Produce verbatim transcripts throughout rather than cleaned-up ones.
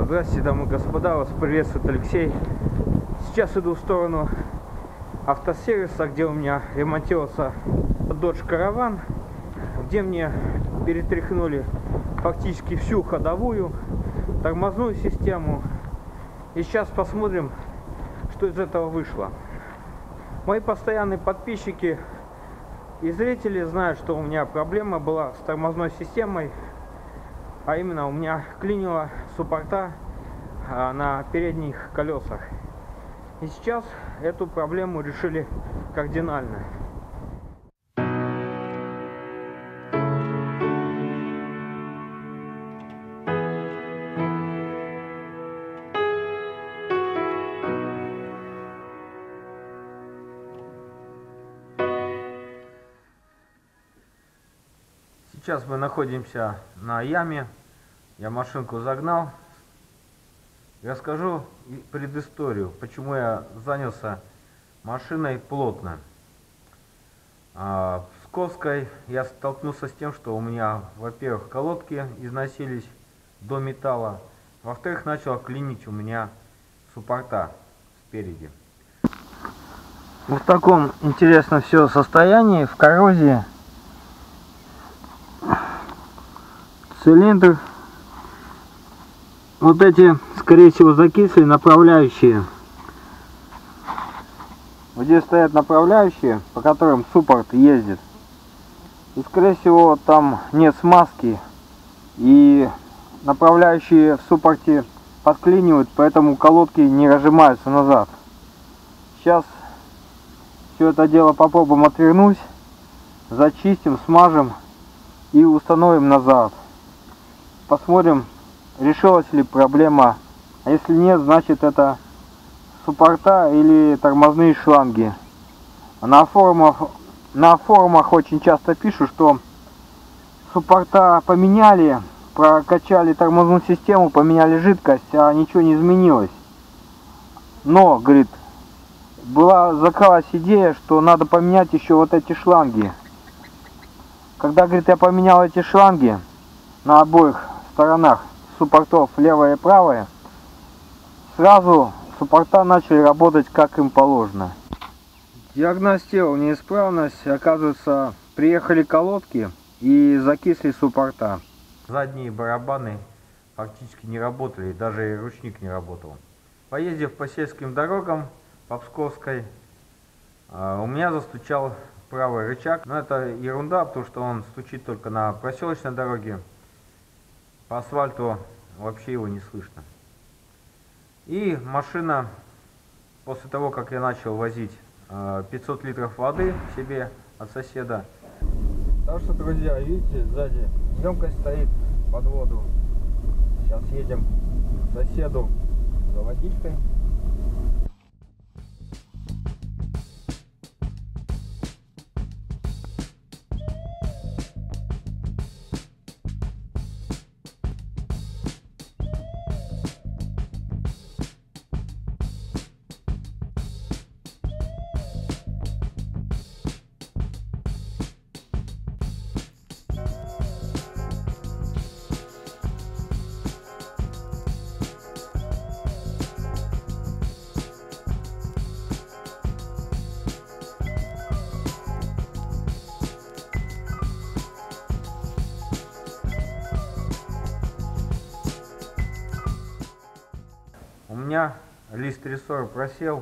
Здравствуйте, дамы и господа, вас приветствует Алексей. Сейчас иду в сторону автосервиса, где у меня ремонтировался Dodge Caravan, где мне перетряхнули фактически всю ходовую, тормозную систему. И сейчас посмотрим, что из этого вышло. Мои постоянные подписчики и зрители знают, что у меня проблема была с тормозной системой. А именно, у меня клинило суппорта а, на передних колесах. И сейчас эту проблему решили кардинально. Сейчас мы находимся на яме. Я машинку загнал. Расскажу предысторию, почему я занялся машиной плотно. В Псковской я столкнулся с тем, что у меня, во-первых, колодки износились до металла, во-вторых, начал клинить у меня суппорта спереди. В таком интересном все состоянии, в коррозии. Цилиндр. Вот эти, скорее всего, закисли направляющие. Вот здесь стоят направляющие, по которым суппорт ездит. И, скорее всего, там нет смазки. И направляющие в суппорте подклинивают, поэтому колодки не разжимаются назад. Сейчас все это дело попробуем отвернуть, зачистим, смажем и установим назад. Посмотрим, решилась ли проблема. А если нет, значит это суппорта или тормозные шланги. На форумах, на форумах очень часто пишут, что суппорта поменяли, прокачали тормозную систему, поменяли жидкость, а ничего не изменилось. Но, говорит, была, закралась идея, что надо поменять еще вот эти шланги. Когда, говорит, я поменял эти шланги на обоих сторонах суппортов, левая и правая, сразу суппорта начали работать как им положено. Диагностировал неисправность, оказывается, приехали колодки и закисли суппорта. Задние барабаны фактически не работали, даже и ручник не работал. Поездив по сельским дорогам по Псковской, у меня застучал правый рычаг. Но это ерунда, потому что он стучит только на проселочной дороге. По асфальту вообще его не слышно. И машина, после того, как я начал возить пятьсот литров воды себе от соседа. Так что, друзья, видите, сзади емкость стоит под воду. Сейчас едем к соседу за водичкой. У меня лист рессора просел,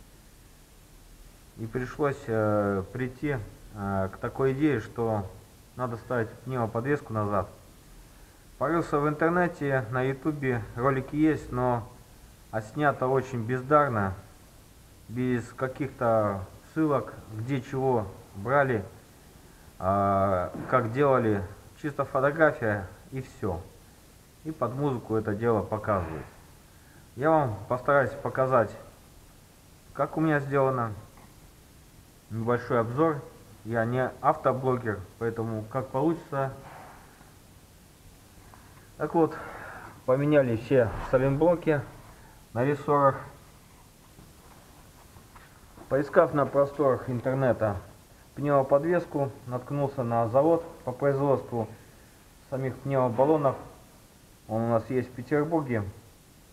и пришлось э, прийти э, к такой идее, что надо ставить пневмоподвеску назад. Порылся в интернете, на ютубе ролики есть, но отснято очень бездарно, без каких-то ссылок, где чего брали, э, как делали, чисто фотография и все. И под музыку это дело показывают. Я вам постараюсь показать, как у меня сделано. Небольшой обзор. Я не автоблогер, поэтому как получится. Так вот, поменяли все сайлентблоки на рессорах. Поискав на просторах интернета пневмоподвеску, наткнулся на завод по производству самих пневмобаллонов. Он у нас есть в Петербурге.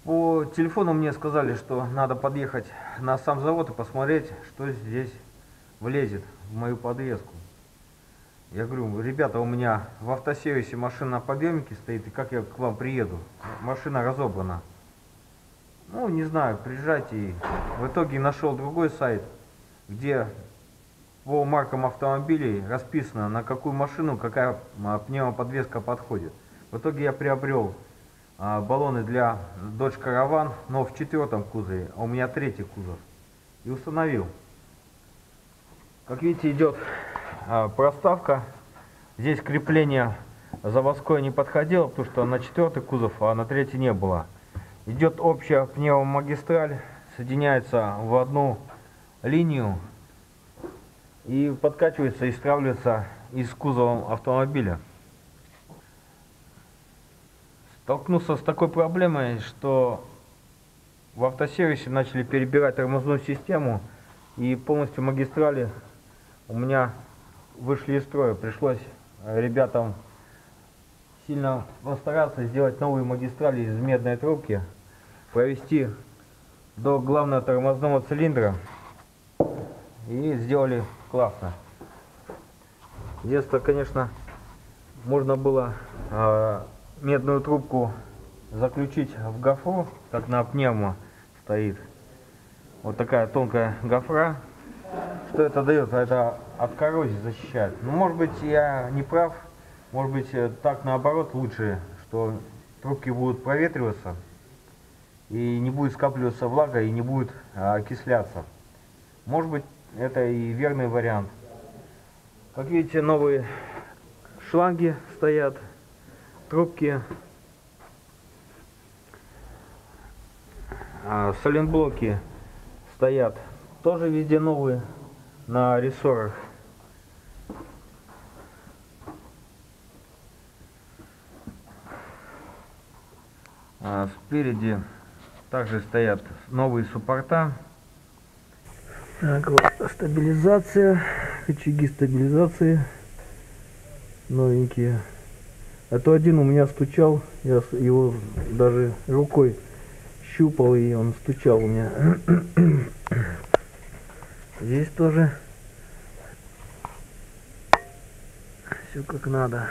По телефону мне сказали, что надо подъехать на сам завод и посмотреть, что здесь влезет в мою подвеску. Я говорю, ребята, у меня в автосервисе машина на подъемнике стоит, и как я к вам приеду? Машина разобрана. Ну, не знаю, приезжайте. И в итоге нашел другой сайт, где по маркам автомобилей расписано, на какую машину какая пневмоподвеска подходит. В итоге я приобрел а, баллоны для Dodge Caravan, но в четвертом кузове, а у меня третий кузов. И установил. Как видите, идет а, проставка. Здесь крепление заводское не подходило, потому что на четвертый кузов, а на третий не было. Идет общая пневмомагистраль, соединяется в одну линию и подкачивается и стравливается из кузова автомобиля. Столкнулся с такой проблемой, что в автосервисе начали перебирать тормозную систему, и полностью магистрали у меня вышли из строя. Пришлось ребятам сильно постараться сделать новые магистрали из медной трубки, провести до главного тормозного цилиндра, и сделали классно. Единственное, конечно, можно было э, медную трубку заключить в гофру, как на пневмо стоит. Вот такая тонкая гофра. Что это дает? Это от коррозии защищает. Ну, может быть, я не прав. Может быть, так наоборот лучше, что трубки будут проветриваться и не будет скапливаться влага и не будет а, окисляться. Может быть, это и верный вариант. Как видите, новые шланги стоят, трубки, а, сайлентблоки стоят тоже везде новые на рессорах. А спереди также стоят новые суппорта. Так, вот стабилизация, рычаги стабилизации новенькие. А то один у меня стучал, я его даже рукой щупал, и он стучал у меня. Здесь тоже все как надо.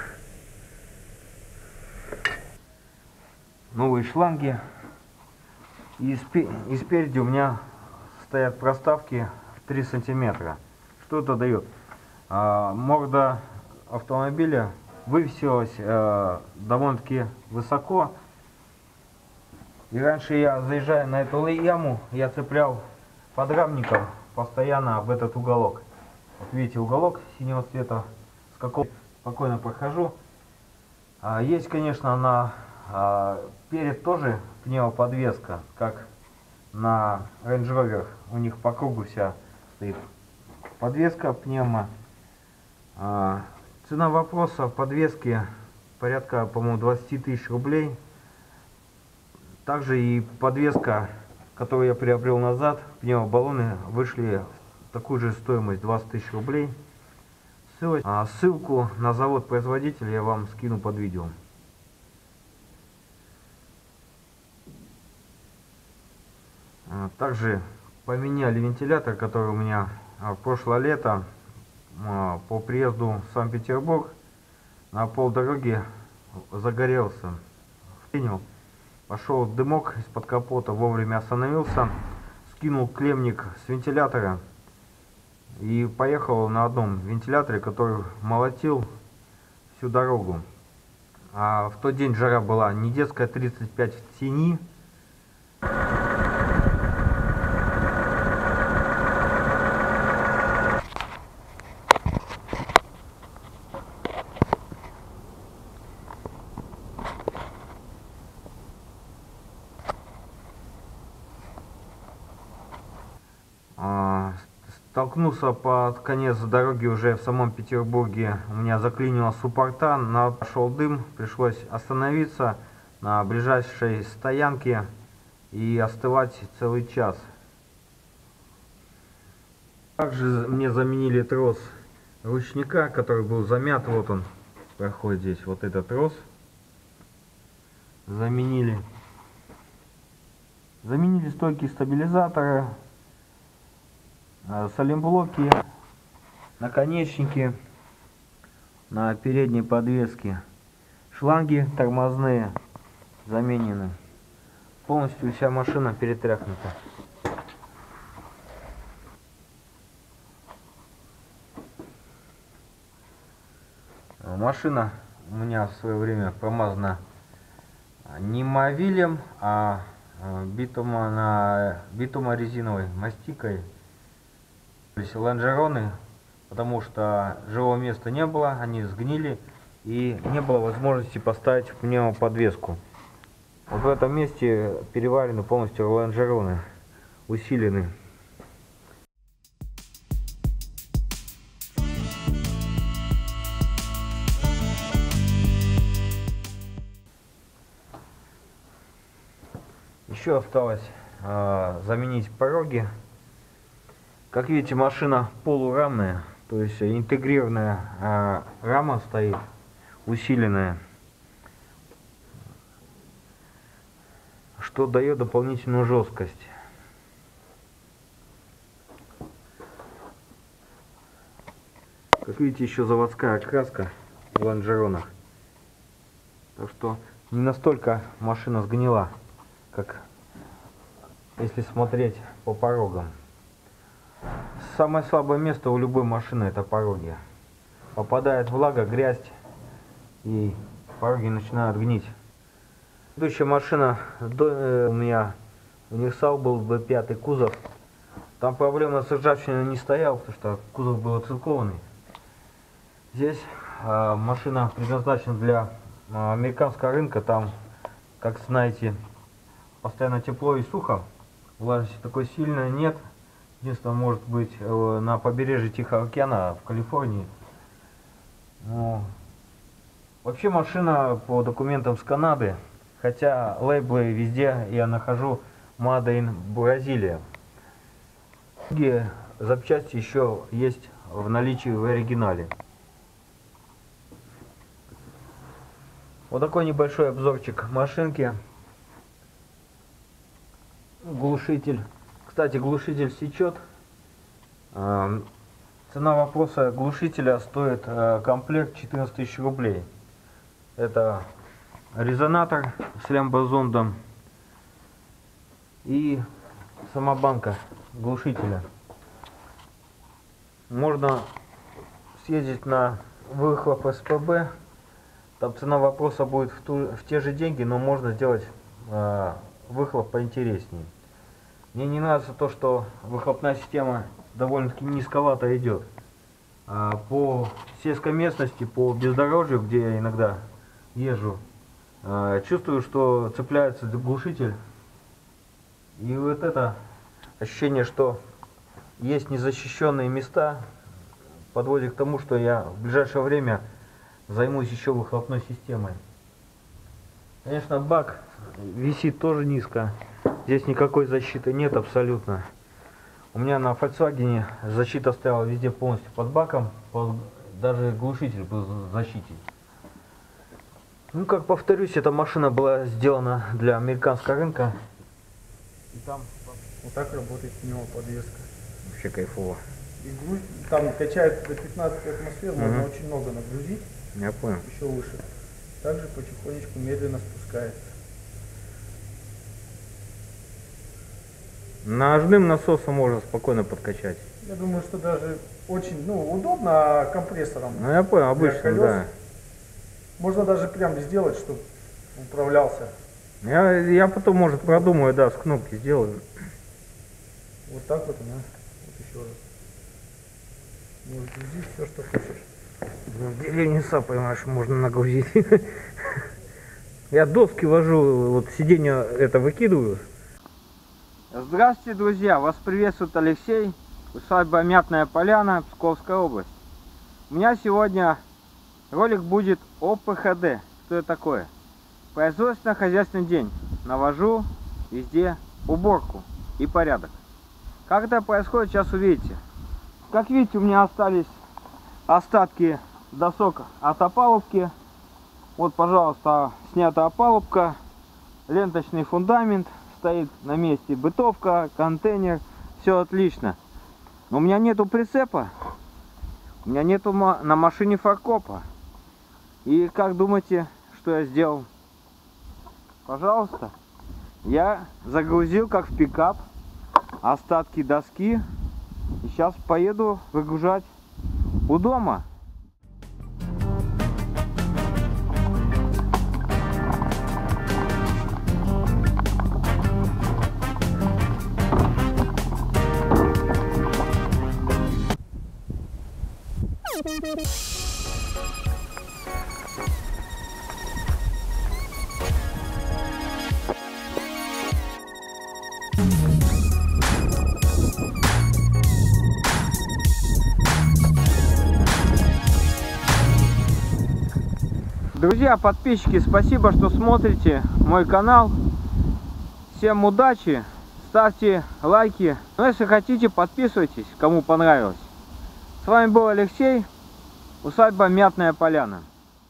Новые шланги. И, спи и спереди у меня стоят проставки в три сантиметра. Что это дает? А, морда автомобиля вывесилась а, довольно-таки высоко. И раньше я, заезжая на эту яму, я цеплял подрамником постоянно в этот уголок. Вот видите, уголок синего цвета, с какого спокойно прохожу. А, есть, конечно, на а, перед тоже пневмоподвеска, как на Range Rover. У них по кругу вся стоит подвеска пневмо. А, цена вопроса подвески порядка, по-моему, двадцать тысяч рублей. Также и подвеска, которую я приобрел назад, пневмобаллоны, вышли в такую же стоимость, двадцать тысяч рублей. Ссылочку, а, ссылку на завод производителя я вам скину под видео. А, также поменяли вентилятор, который у меня а, в прошлое лето а, по приезду в Санкт-Петербург на полдороги загорелся. Пошел дымок из-под капота, вовремя остановился, скинул клеммник с вентилятора и поехал на одном вентиляторе, который молотил всю дорогу. А в тот день жара была не детская, тридцать пять в тени. Столкнулся под конец дороги уже в самом Петербурге. У меня заклинило суппорта, пошел дым, пришлось остановиться на ближайшей стоянке и остывать целый час. Также мне заменили трос ручника, который был замят. Вот он проходит здесь, вот этот трос заменили. Заменили стойки стабилизатора, салимблоки, наконечники на передней подвеске, шланги тормозные заменены. Полностью вся машина перетряхнута. Машина у меня в свое время промазана не мовилем, а битума, битумо-резиновой мастикой. Лонжероны, потому что живого места не было, они сгнили и не было возможности поставить пневмоподвеску. Вот в этом месте переварены полностью лонжероны, усилены. Еще осталось э, заменить пороги. Как видите, машина полурамная, то есть интегрированная э, рама стоит, усиленная, что дает дополнительную жесткость. Как видите, еще заводская окраска в лонжеронах, так что не настолько машина сгнила, как если смотреть по порогам. Самое слабое место у любой машины — это пороги. Попадает влага, грязь, и пороги начинают гнить. Следующая машина, до, у меня универсал был, бэ пять кузов. Там проблема с ржавчиной не стояла, потому что кузов был оцинкованный. Здесь э, машина предназначена для э, американского рынка. Там, как знаете, постоянно тепло и сухо. Влажности такой сильной нет. Единственное, может быть, э, на побережье Тихого океана в Калифорнии. Но вообще машина по документам с Канады, хотя лейблы везде я нахожу Made in Бразилия. Многие запчасти еще есть в наличии в оригинале. Вот такой небольшой обзорчик машинки. Глушитель. Кстати, глушитель сечет. Цена вопроса глушителя стоит комплект четырнадцать тысяч рублей. Это резонатор с лямбозондом и сама банка глушителя. Можно съездить на выхлоп эс пэ бэ. Там цена вопроса будет в, ту, в те же деньги, но можно сделать э, выхлоп поинтереснее. Мне не нравится то, что выхлопная система довольно-таки низковато идет. А по сельской местности, по бездорожью, где я иногда езжу, э, чувствую, что цепляется глушитель. И вот это ощущение, что есть незащищенные места, подводит к тому, что я в ближайшее время займусь еще выхлопной системой. Конечно, бак висит тоже низко. Здесь никакой защиты нет абсолютно. У меня на Volkswagen защита стояла везде полностью под баком. Даже глушитель был в защите. Ну, как повторюсь, эта машина была сделана для американского рынка. И там вот так работает пневмоподвеска. Вообще кайфово. И груз, там качает до пятнадцати атмосфер, угу. Можно очень много нагрузить. Я понял. Еще выше. Также потихонечку медленно спускается. Ножным насосом можно спокойно подкачать. Я думаю, что даже очень ну, удобно компрессором. Ну я понял, обычно, да. Можно даже прям сделать, чтобы управлялся. Я, я потом, может, продумаю, да, с кнопки сделаю. Вот так вот, да. Вот еще раз. Можешь грузить все, что хочешь. В Ленинса, понимаешь, можно нагрузить. Я доски вожу, вот сиденье это выкидываю. Здравствуйте, друзья! Вас приветствует Алексей, усадьба Мятная Поляна, Псковская область. У меня сегодня ролик будет о пэ ха дэ. Что это такое? Производственно-хозяйственный день. Навожу везде уборку и порядок. Как это происходит, сейчас увидите. Как видите, у меня остались остатки досок от опалубки. Вот, пожалуйста, снята опалубка, ленточный фундамент, стоит на месте бытовка, контейнер, все отлично. Но у меня нету прицепа, у меня нету на машине фаркопа. И как думаете, что я сделал? Пожалуйста, я загрузил как в пикап остатки доски и сейчас поеду выгружать у дома. Друзья, подписчики, спасибо, что смотрите мой канал. Всем удачи, ставьте лайки. Ну, если хотите, подписывайтесь, кому понравилось. С вами был Алексей, усадьба Мятная Поляна.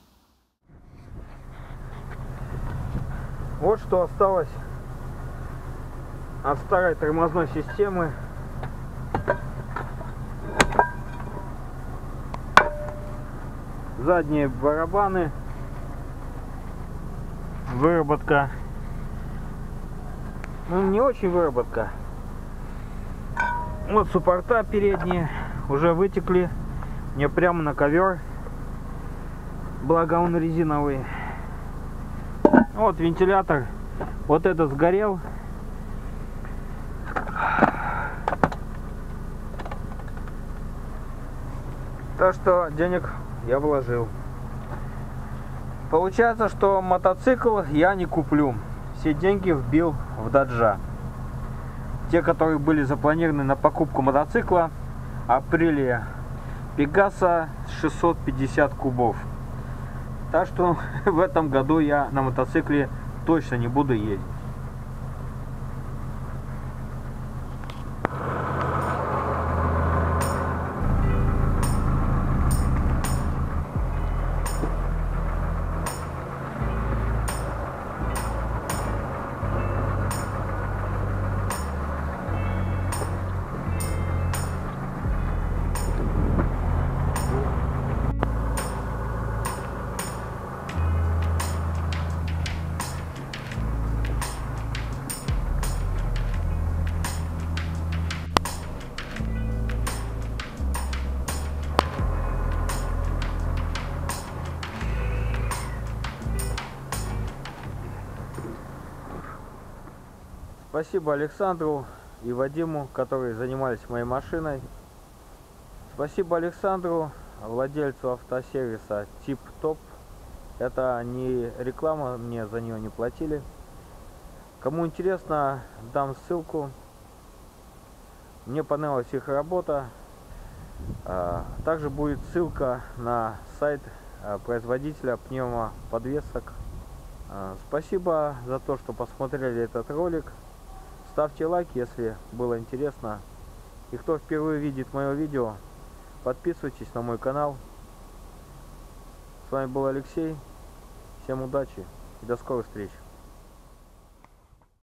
Вот что осталось от старой тормозной системы. Задние барабаны. Выработка. Ну, не очень выработка. Вот суппорта передние уже вытекли мне прямо на ковер. Благо он резиновый. Вот вентилятор. Вот этот сгорел. Так что денег я вложил. Получается, что мотоцикл я не куплю. Все деньги вбил в Даджа. Те, которые были запланированы на покупку мотоцикла, Априлия Пегаса шестьсот пятьдесят кубов. Так что в этом году я на мотоцикле точно не буду ездить. Спасибо Александру и Вадиму, которые занимались моей машиной. Спасибо Александру, владельцу автосервиса Тип Топ. Это не реклама, мне за нее не платили. Кому интересно, дам ссылку. Мне понравилась их работа. Также будет ссылка на сайт производителя пневмоподвесок. Спасибо за то, что посмотрели этот ролик. Ставьте лайк, если было интересно. И кто впервые видит мое видео, подписывайтесь на мой канал. С вами был Алексей. Всем удачи и до скорых встреч.